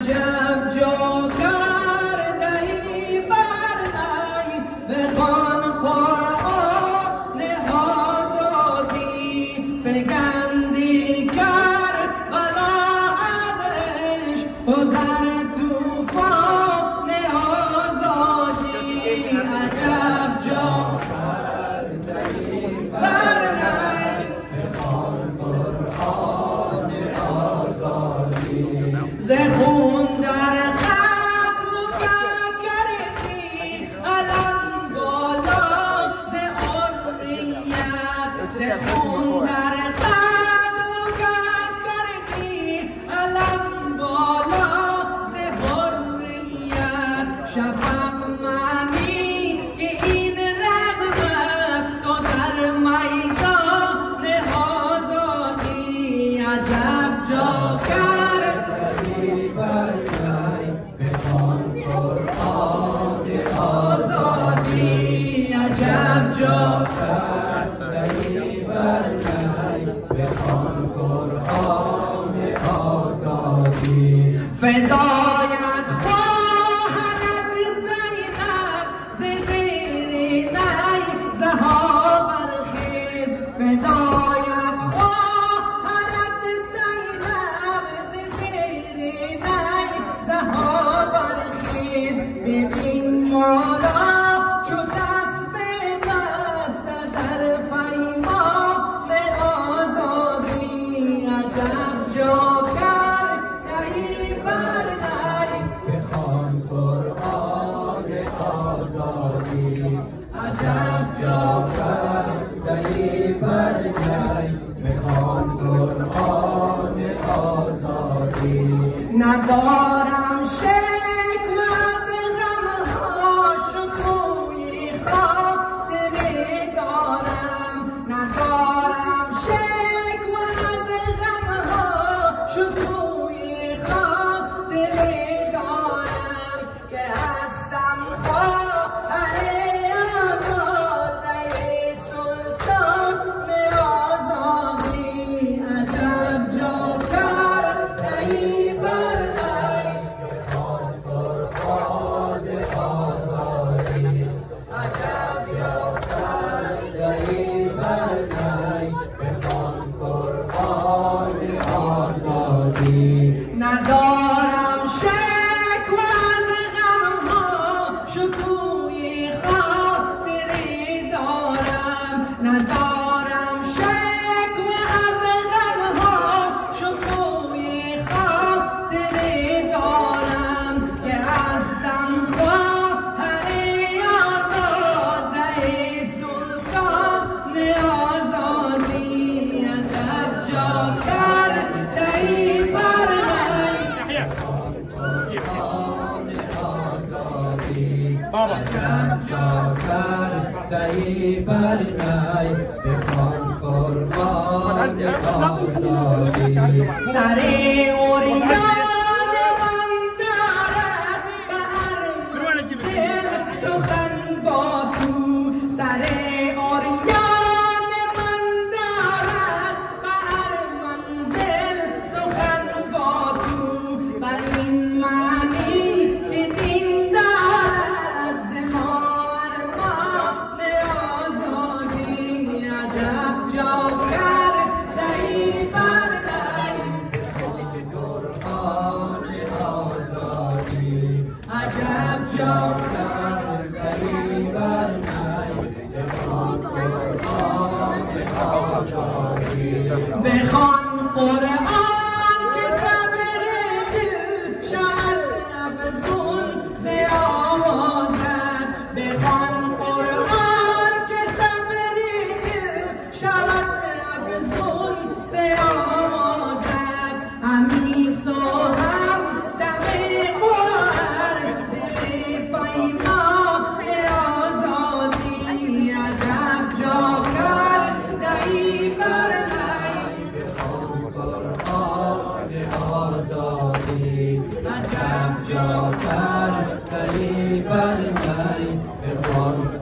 عجب جا کرده‌ای برای بخوان قرآن آزادی فگندی کربلا از عشق و در طوفان آزادی عجب جا کرده‌ای برای بخوان قرآن آزادی ز خون در قلب کردی علم بالا ز حریت ز خون در قلب کردی علم بالا ز حریت شفق معنی که این رزم است و در میدان آزادی عجب جا کردی برای بخوان قرآن آزادی عجب جا کردی برای بخوان قرآن آزادی فدایت خواهرت زینب ز زیر نی زها برخیز فدایت خواهرت زینب ز زیر نی زها برخیز ببین ما را چو دست به دست در پیمان آزادی عجب جا کرده‌ای برای بخوان قرآن آزادی عجب جا کرده‌ای برای بخوان قرآن آزادی ندارم شکوه از غم‌ها شکوی خاطره دارم ندارم شکوه از غم‌ها شکوی خاطره دارم که هستم خواهر آزاده سلطان آزادی عجب جا کرده‌ای برای بخوان قرآن آزادی عجب جا کرده‌ای برای بخوان قرآن آزادی ندارم شکوه از غم‌ها شکوی خاطره دارم ندارم شکوه از غم‌ها شکوی خاطره دارم که هستم خواهر آزاده سلطان آزادی عجب جا کرده‌ای برای عجب جا کرده‌ای برای بخوان قرآن آزادی سر عریان من دارد به هر منزل سخن با تو سر عریان من دارد به هر منزل سخن با تو و این معنی که دین دارد ز ما ارمان آزادی عجب جا کرده‌ای برای بخوان قرآن آزادی عجب جا کرده‌ای برای بخوان قرآن آزادی بخوان قرآن که صبر دل شود افزون ز آوازت بخوان قرآن که صبر دل شود افزون ز آوازت همیس و هم دم قرآن دل پیمان آزادی عجب جا کرده‌ای برای بخوان قرآن آزادی عجب جا کرده‌ای برای بخوان